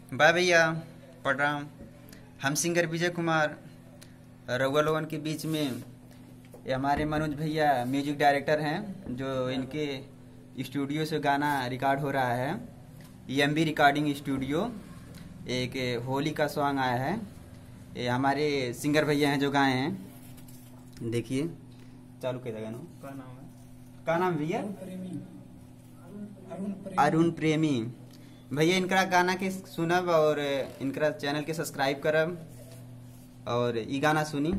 By भैया, प्रणाम। हम सिंगर विजय कुमार रउआ लोगन के बीच में ये हमारे मनोज भैया म्यूजिक डायरेक्टर हैं, जो इनके स्टूडियो से गाना रिकॉर्ड हो रहा है। MB recording studio. एक होली का सॉन्ग आया है, ये हमारे सिंगर भैया हैं जो गाए हैं। देखिए चालू कर गाना। क्या नाम भैया? अरुण प्रेमी भैया। इनका गाना के सुनब और इनका चैनल के सब्सक्राइब करब और ये गाना सुनी।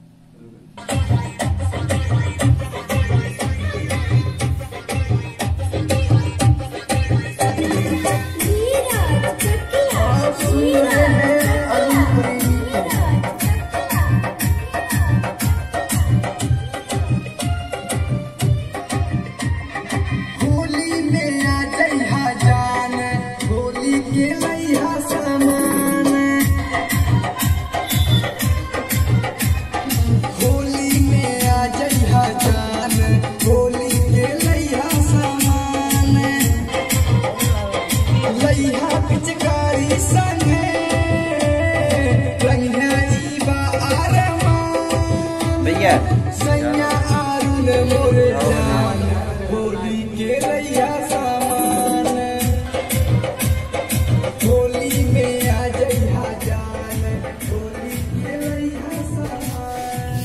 भैया होली के लैया सामान, होली में आ जइहा जान, होली के लैया सामान।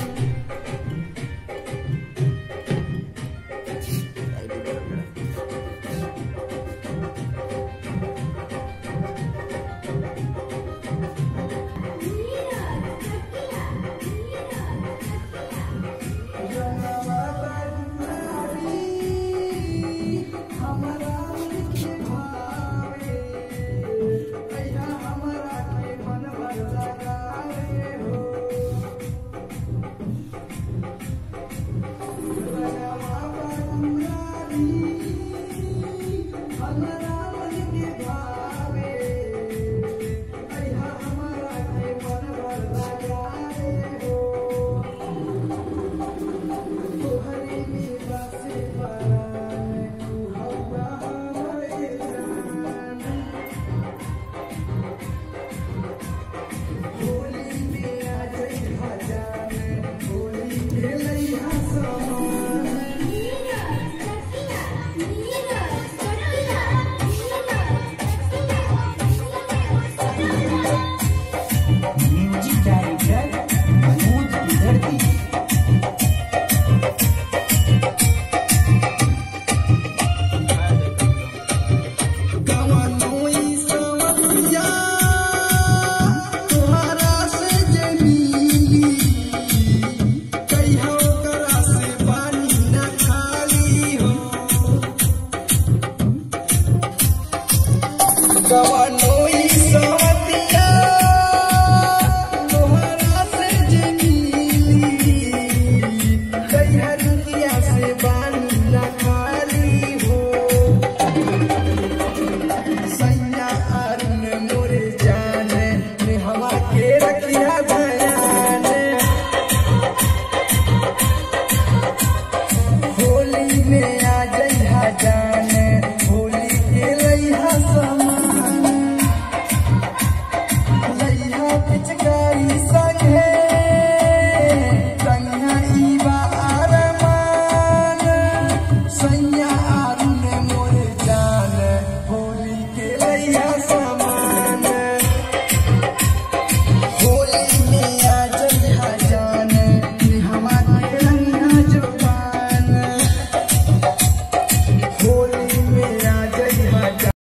Go on.